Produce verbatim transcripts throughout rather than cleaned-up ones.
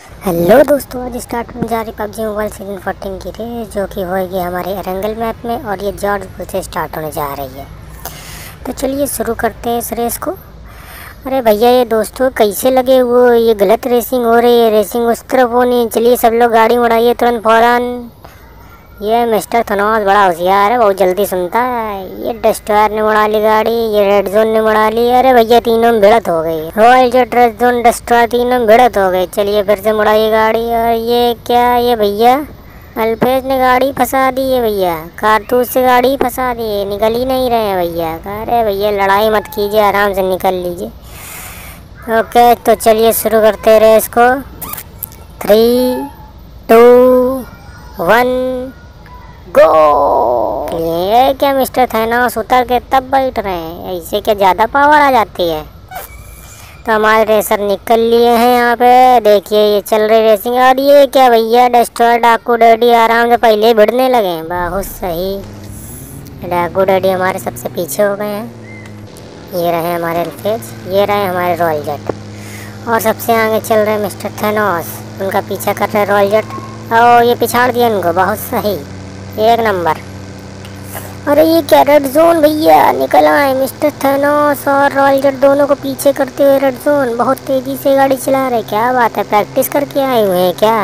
Hello दोस्तों, आज start होने जा रही पबजी मोबाइल सीजन फोर्टीन की रेस, जो कि होएगी हमारे एरंगल मैप में और ये जॉर्ज पुल से स्टार्ट होने जा रही है। तो चलिए शुरू करते हैं इस रेस को। अरे भैया ये दोस्तों कैसे लगे वो, ये गलत रेसिंग हो रही है, रेसिंग उस तरफ होनी। चलिए सब लोग गाड़ी उड़ाइए तुरंत फौरन। ये मिस्टर थनोस बड़ा होशियार है, बहुत जल्दी सुनता है। ये डस्टवायर ने उड़ा ली गाड़ी, ये रेड जोन ने उड़ा ली। अरे भैया तीनों में भिड़त हो गई, रॉयल जेट, रेड जोन, डस्टवायर तीनों में भिड़त हो गई। चलिए फिर से मुड़ाइए गाड़ी। और ये क्या, ये भैया अल्फेज ने गाड़ी फंसा दी है भैया, कारतूस से गाड़ी फंसा दी है, निकल ही नहीं रहे हैं भैया। अरे भैया लड़ाई मत कीजिए, आराम से निकल लीजिए। ओके तो चलिए शुरू करते रहे इसको। Three two one go. ये क्या मिस्टर थैनोस उतर के तब बैठ रहे हैं, ऐसे क्या ज़्यादा पावर आ जाती है। तो हमारे रेसर निकल लिए हैं यहाँ पे, देखिए ये चल रही रेसिंग। और ये क्या भैया, डस्टर डाकू डैडी आराम से पहले ही भिड़ने लगे हैं, बहुत सही। डाकू डैडी हमारे सबसे पीछे हो गए हैं। ये रहे हमारे अल्फेज, ये रहे हमारे रॉयल जेट, और सबसे आगे चल रहे मिस्टर थैनोस, उनका पीछा कर रहे रॉयल जेट। और ये पिछाड़ दिया इनको, बहुत सही, एक नंबर। अरे ये क्या रेड जोन भैया निकल आए, मिस्टर थैनोस और रॉयल जेट दोनों को पीछे करते हुए रेड जोन बहुत तेजी से गाड़ी चला रहे। क्या बात है, प्रैक्टिस करके आए हुए हैं क्या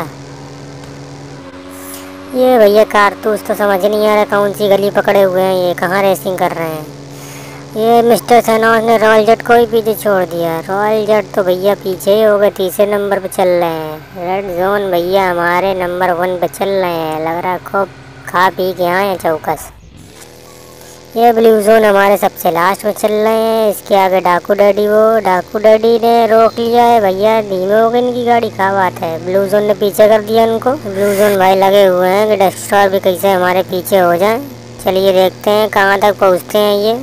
ये भैया? कारतूस तो समझ नहीं आ रहा कौन सी गली पकड़े हुए हैं, ये कहाँ रेसिंग कर रहे हैं। ये मिस्टर थैनोस ने रॉयल जेट को ही पीछे छोड़ दिया, रॉयल जेट तो भैया पीछे ही हो गए, तीसरे नंबर पे चल रहे हैं। रेड जोन भैया हमारे नंबर वन पे चल रहे हैं, लग रहा खूब खा पी के आए हैं चौकस। ये ब्लू जोन हमारे सबसे लास्ट में चल रहे हैं, इसके आगे डाकू डैडी, वो डाकू डैडी ने रोक लिया है भैया, धीमे हो गई इनकी गाड़ी। क्या बात है, ब्लू जोन ने पीछे कर दिया इनको। ब्लू जोन भाई लगे हुए हैं कि डस्टर भी कैसे हमारे पीछे हो जाए। चलिए देखते हैं कहाँ तक पहुँचते हैं। ये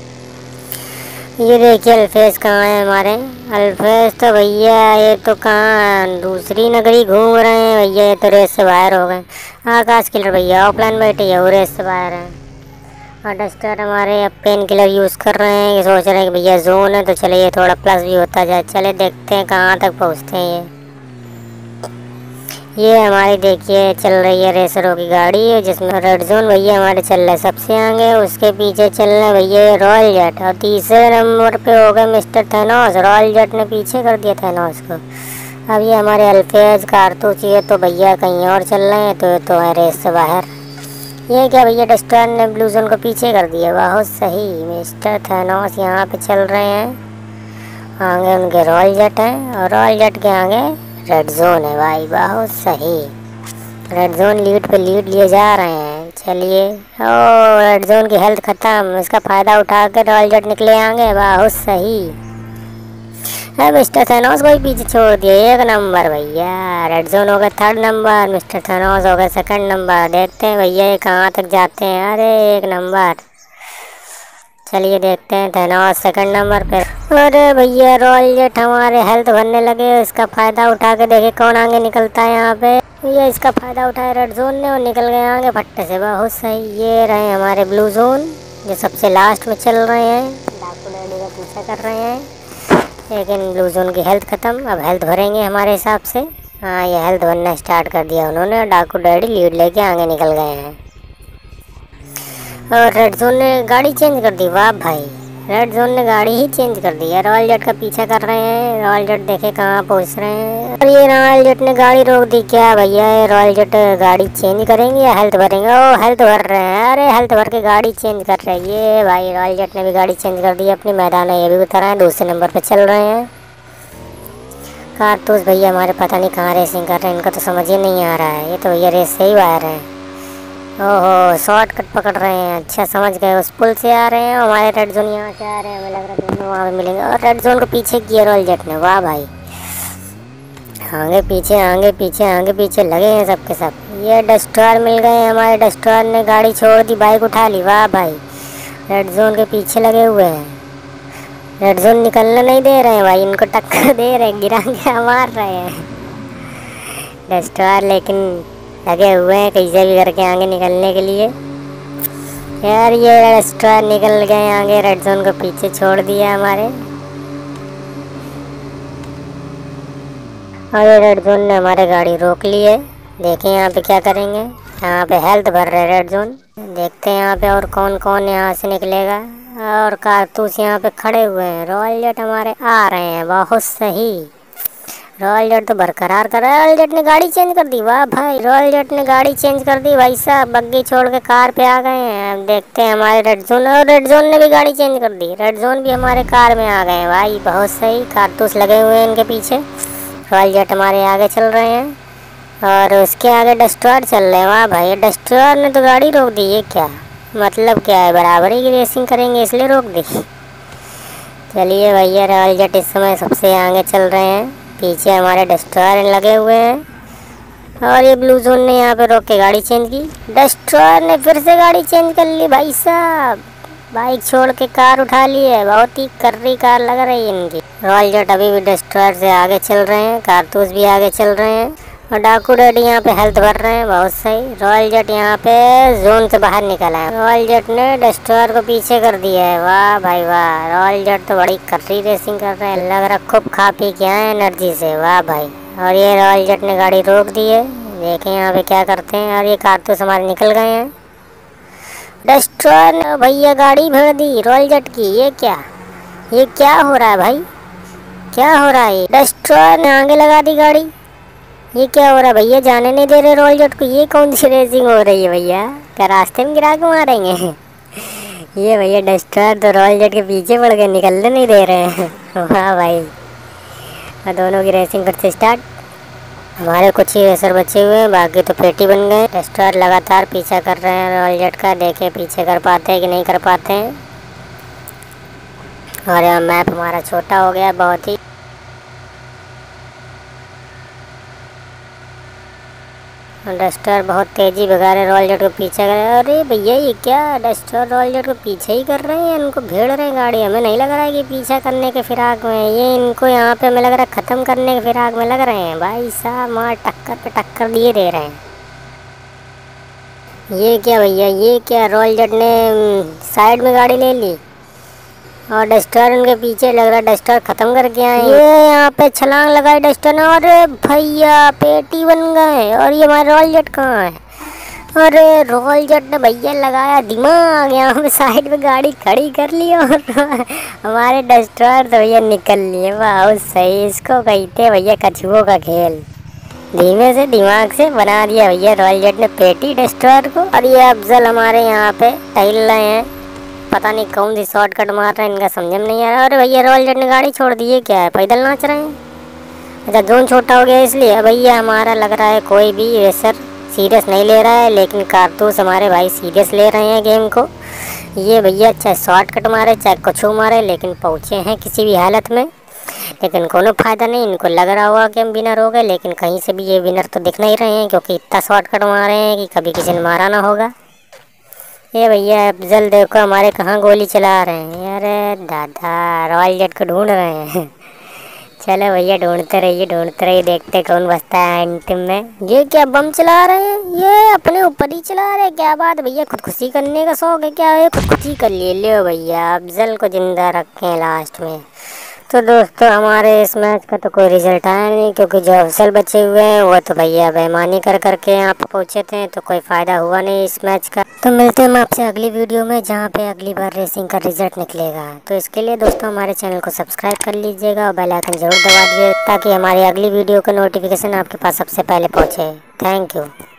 ये देखिए अल्फेज कहाँ है हमारे। अल्फेज तो भैया ये तो कहाँ दूसरी नगरी घूम रहे हैं भैया, ये तो रेस से बाहर हो गए। आकाश किलर भैया ऑफलाइन बैठे है, वो रेस से बाहर है। और डस्टर हमारे अब पेन किलर यूज़ कर रहे हैं, ये सोच रहे हैं कि भैया जोन है तो चलिए थोड़ा प्लस भी होता जाए। चले देखते हैं कहाँ तक पहुँचते हैं। ये ये हमारी देखिए चल रही है रेसरों की गाड़ी, जिसमें रेड जोन भैया हमारे चल रहे सबसे आगे, उसके पीछे चल रहे भैया रॉयल जेट, और तीसरे नंबर पे हो गए मिस्टर थैनोस। रॉयल जेट ने पीछे कर दिया थैनोस को। अब ये हमारे अल्फेज कारतूस ये तो भैया कहीं और चल रहे हैं, तो तो है रेस से बाहर। ये क्या भैया, डस्टर ने ब्लू जोन को पीछे कर दिया, बहुत सही। मिस्टर थैनोस यहाँ पे चल रहे हैं, आगे उनके रॉयल जेट हैं, और रॉयल जेट के आगे रेड जोन है भाई, बहुत सही। रेड जोन लीड पे लीड लिए जा रहे हैं। चलिए, ओ रेड जोन की हेल्थ ख़त्म, इसका फ़ायदा उठा के रॉयल जेट निकले आगे, बहुत सही। है मिस्टर थैनोस को ही पीछे छोड़ दिया, एक नंबर भैया। रेड जोन हो गया थर्ड नंबर, मिस्टर थैनोस हो गया सेकंड नंबर। देखते हैं भैया ये कहाँ तक जाते हैं। अरे एक नंबर। चलिए देखते हैं थैनोस सेकंड नंबर पे। अरे भैया रॉयल जेट हमारे हेल्थ भरने लगे, इसका फ़ायदा उठा के देखे कौन आगे निकलता है यहाँ पे। भैया इसका फ़ायदा उठाया रेड जोन ने और निकल गए आगे फट्टे से, बहुत सही। ये रहे हमारे ब्लू जोन जो सबसे लास्ट में चल रहे हैं, डाकू डैडी का पीछा कर रहे हैं, लेकिन ब्लू जोन की हेल्थ ख़त्म। अब हेल्थ भरेंगे हमारे हिसाब से। हाँ ये हेल्थ भरना स्टार्ट कर दिया उन्होंने, डाकू डैडी लीड लेके आगे निकल गए हैं। और रेड जोन ने गाड़ी चेंज कर दी, वाह भाई, रेड जोन ने गाड़ी ही चेंज कर दी है। रॉयल जेट का पीछा कर रहे हैं, रॉयल जेट देखे कहाँ पहुँच रहे हैं। और ये रॉयल जेट ने गाड़ी रोक दी। क्या भैया ये रॉयल जेट गाड़ी चेंज करेंगे या हेल्थ भरेंगे? ओ हेल्थ भर रहे हैं, अरे हेल्थ भर के गाड़ी चेंज कर रहे हैं। ये भाई रॉयल जेट ने भी गाड़ी चेंज कर दी अपनी, मैदान है ये भी उतर हैं, दूसरे नंबर पर चल रहे हैं। कारतूस भैया हमारे पता नहीं कहाँ रेसिंग कर रहे हैं, इनको तो समझ ही नहीं आ रहा है। ये तो भैया रेस से ही बाहर हैं। ओहो शॉर्टकट पकड़ रहे हैं, अच्छा समझ गए, उस पुल से आ रहे हैं। हमारे रेड जोन यहाँ से आ रहे हैं, हमें लग रहा है दोनों वहाँ पे मिलेंगे। और रेड जोन को पीछे किया रॉयल जेट ने, वाह भाई। आगे पीछे आगे पीछे आगे पीछे लगे हैं सबके सब। ये डस्टर मिल गए हमारे, डस्टर ने गाड़ी छोड़ दी, बाइक उठा ली, वाह भाई। रेड जोन के पीछे लगे हुए हैं, रेड जोन निकलने नहीं दे रहे हैं भाई, इनको टक्कर दे रहे हैं, गिरा के मार रहे हैं डस्टर, लेकिन लगे हुए हैं कैसे भी करके आगे निकलने के लिए। यार ये डस्टर निकल गए आगे, रेड जोन को पीछे छोड़ दिया हमारे। और ये रेड जोन ने हमारे गाड़ी रोक ली है। देखें यहाँ पे क्या करेंगे। यहाँ पे हेल्थ भर रहे रेड जोन। देखते हैं यहाँ पे और कौन कौन यहाँ से निकलेगा। और कारतूस यहाँ पे खड़े हुए हैं। रॉयल जेट हमारे आ रहे हैं। बहुत सही। रॉयल जेट तो बरकरार कर रहा है। रॉयल जेट ने गाड़ी चेंज कर दी। वाह भाई, रॉयल जेट ने गाड़ी चेंज कर दी भाई साहब। बग्गी छोड़ के कार पे आ गए हैं। अब देखते हैं हमारे रेड जोन, और रेड जोन ने भी गाड़ी चेंज कर दी। रेड जोन भी हमारे कार में आ गए हैं भाई। बहुत सही। कारतूस लगे हुए हैं इनके पीछे। रॉयल जेट हमारे आगे चल रहे हैं और उसके आगे डस्ट्रॉयर चल रहे हैं। वाह भाई, डस्ट्रॉयर ने तो गाड़ी रोक दी। ये क्या मतलब क्या है? बराबरी की रेसिंग करेंगे इसलिए रोक दी। चलिए भैया, रॉयल जेट इस समय सबसे आगे चल रहे हैं। पीछे हमारे डस्ट्रॉयर लगे हुए हैं और ये ब्लू जोन ने यहाँ पे रोक के गाड़ी चेंज की। डस्ट्रॉयर ने फिर से गाड़ी चेंज कर ली भाई साहब। बाइक छोड़ के कार उठा ली है। बहुत ही कर्री कार लग रही है इनकी। रॉयल जेट अभी भी डस्ट्रॉयर से आगे चल रहे हैं। कारतूस भी आगे चल रहे हैं और डाकू डैडी यहाँ पे हेल्थ भर रहे हैं। बहुत सही। रॉयल जेट यहाँ पे जोन से बाहर निकला है। रॉयल जेट ने डस्ट्रॉयर को पीछे कर दिया है। वाह भाई वाह, रॉयल जेट तो बड़ी कर्री रेसिंग कर रहे हैं। लग रहा खूब खा पी के आए एनर्जी से। वाह भाई। और ये रॉयल जेट ने गाड़ी रोक दी है। देखें यहाँ पे क्या करते हैं। और ये कारतूस हमारे निकल गए हैं। डस्ट्रॉयर ने भैया गाड़ी भर दी रॉयल जेट की। ये क्या ये क्या हो रहा है भाई? क्या हो रहा है? ये डस्ट्रॉयर ने आगे लगा दी गाड़ी। ये क्या हो रहा है भैया? जाने नहीं दे रहे रॉयल जेट को। ये कौन सी रेसिंग हो रही है भैया? क्या रास्ते में गिरा के मारेंगे? ये भैया डस्ट्रॉयर तो रॉयल जेट के पीछे पड़ गए, निकलने नहीं दे रहे हैं। वाह भाई। और दोनों की रेसिंग फिर से स्टार्ट। हमारे कुछ ही रेसर बचे हुए हैं, बाकी तो पेटी बन गए। डस्ट्रॉयर लगातार पीछा कर रहे हैं रॉयल जेट का। देखे पीछे कर पाते हैं कि नहीं कर पाते हैं। और यहाँ मैप हमारा छोटा हो गया बहुत ही। डस्ट्रॉयर बहुत तेजी भगा रहे रॉयल जेट को पीछे कर रहे हैं। अरे भैया ये क्या, डस्ट्रॉयर रॉयल जेट को पीछे ही कर रहे हैं। इनको भेड़ रहे हैं गाड़ी। हमें नहीं लग रहा है कि पीछा करने के फिराक में। ये इनको यहाँ पे हमें लग रहा है ख़त्म करने के फिराक में लग रहे हैं भाई साहब। मार टक्कर पे टक्कर दिए दे रहे हैं। ये क्या भैया, ये क्या, रॉयल जेट ने साइड में गाड़ी ले ली और डस्ट्रॉयर उनके पीछे लग रहा है डस्ट्रॉयर ख़त्म करके आए। ये यहाँ पे छलांग लगाई डस्ट्रॉयर ने। अरे भैया पेटी बन गए। और ये हमारे रॉयल जेट कहाँ है? अरे रॉयल जेट ने भैया लगाया दिमाग, यहाँ पे साइड में गाड़ी खड़ी कर ली और हमारे डस्ट्रॉयर तो भैया निकल लिए। वाह सही। इसको कहते भैया कछुओं का खेल। धीमे से दिमाग से बना दिया भैया रॉयल जेट ने पेटी डस्ट्रॉयर को। और ये अफजल हमारे यहाँ पे टहल रहे हैं। पता नहीं कौन सी शॉर्टकट मार रहे हैं, इनका समझ में नहीं आ रहा। अरे भैया रॉयल जेट ने गाड़ी छोड़ दी है। क्या है, पैदल नाच रहे हैं? अच्छा जोन छोटा हो गया इसलिए। भैया हमारा लग रहा है कोई भी रेसर सीरियस नहीं ले रहा है, लेकिन कारतूस हमारे भाई सीरियस ले रहे हैं गेम को। ये भैया चाहे शॉर्टकट मारे चाहे कुछ मारे, लेकिन पहुँचे हैं किसी भी हालत में। लेकिन कोनो फ़ायदा नहीं। इनको लग रहा होगा कि हम विनर हो गए, लेकिन कहीं से भी ये विनर तो दिख नहीं रहे हैं, क्योंकि इतना शॉर्टकट मारे हैं कि कभी किसी ने मारा ना होगा। ये भैया अफजल देखो हमारे कहाँ गोली चला रहे हैं। अरे दादा, रॉयल जेट को ढूंढ रहे हैं। चलो भैया ढूंढते रहिए ढूंढते रहिए, देखते कौन बचता है अंतिम में। ये क्या बम चला रहे हैं? ये अपने ऊपर ही चला रहे हैं। क्या बात है भैया, खुदकुशी करने का शौक है क्या? ये खुदकुशी कर लिए। ले भैया अफजल को जिंदा रखें लास्ट में। तो दोस्तों हमारे इस मैच का तो कोई रिजल्ट आया नहीं, क्योंकि जो अफसल बचे हुए हैं वो तो भैया बेईमानी कर करके यहाँ पर पहुँचे थे, तो कोई फ़ायदा हुआ नहीं इस मैच का। तो मिलते हैं हम आपसे अगली वीडियो में, जहाँ पे अगली बार रेसिंग का रिजल्ट निकलेगा। तो इसके लिए दोस्तों हमारे चैनल को सब्सक्राइब कर लीजिएगा और बेल आइकन ज़रूर दबा दीजिए, ताकि हमारी अगली वीडियो का नोटिफिकेशन आपके पास सबसे पहले पहुँचे। Thank you.